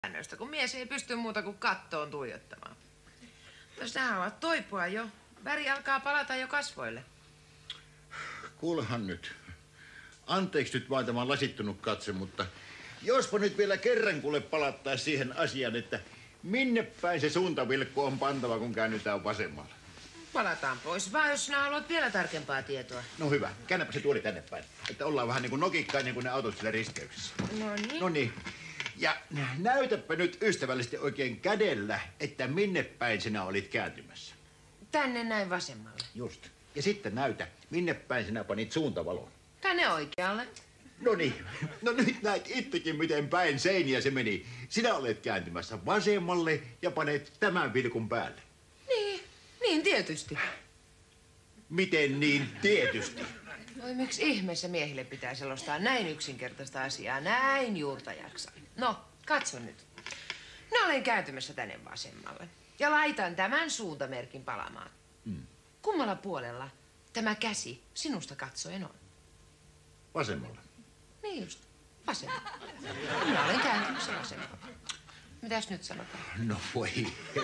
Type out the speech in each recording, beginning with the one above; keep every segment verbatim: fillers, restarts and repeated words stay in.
säännöistä, kun mies ei pysty muuta kuin kattoon tuijottamaan. Mutta sinähän ovat toipua jo. Väri alkaa palata jo kasvoille. Kuulehan nyt. Anteeksi nyt vaan tämä lasittunut katse, mutta jospa nyt vielä kerran kuule palattaa siihen asiaan, että minne päin se suuntavilkku on pantava, kun käännytään vasemmalla. Palataan pois vaan, jos sinä haluat vielä tarkempaa tietoa. No hyvä. Käännäpä se tuoli tänne päin. Että ollaan vähän niin kuin nokikkain, kuin ne autot siellä risteyksessä. No niin. No niin. Ja näytäpä nyt ystävällisesti oikein kädellä, että minne päin sinä olit kääntymässä. Tänne näin vasemmalle. Just. Ja sitten näytä, minne päin sinä panit suuntavalon. Tänne oikealle. No niin. No nyt näet itsekin, miten päin seiniä se meni. Sinä olet kääntymässä vasemmalle ja panet tämän vilkun päälle. Niin, niin tietysti. Miten niin tietysti? Oi, miksi ihmeessä miehille pitää selostaa näin yksinkertaista asiaa, näin juurta jaksain. No, katso nyt. Minä olen kääntymässä tänne vasemmalle ja laitan tämän suuntamerkin palamaan. Hmm. Kummalla puolella tämä käsi sinusta katsoen on? Vasemmalla. Niin just, vasemmalla. Minä olen kääntymässä vasemmalla. Mitäs nyt sanotaan? No voi.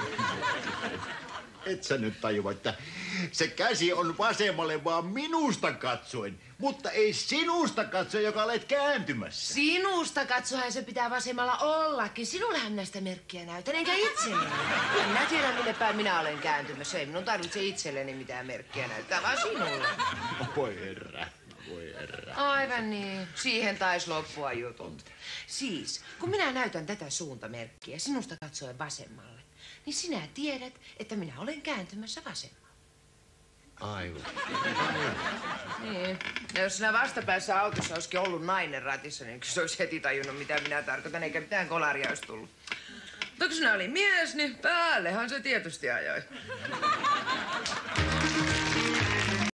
Et sä nyt tajua, että se käsi on vasemmalle vaan minusta katsoen, mutta ei sinusta katsoen, joka olet kääntymässä. Sinusta katsoen se pitää vasemmalla ollakin. Sinullehan minä sitä merkkiä näytän, enkä itselleni. Minä tiedän, minne päin minä olen kääntymässä. Ei minun tarvitse itselleni mitään merkkiä näyttää, vaan sinulle. Voi herra, voi herra. Aivan niin. Siihen taisi loppua jutut. Siis, kun minä näytän tätä suuntamerkkiä sinusta katsoen vasemmalle, niin sinä tiedät, että minä olen kääntymässä vasemmalle. Aivan. Niin. Ja jos sinä vastapäässä autossa olisikin ollut nainen ratissa, niin se olisi heti tajunnut, mitä minä tarkoitan, eikä mitään kolaria olisi tullut. Mutta kun sinä oli mies, niin päällehän se tietysti ajoi.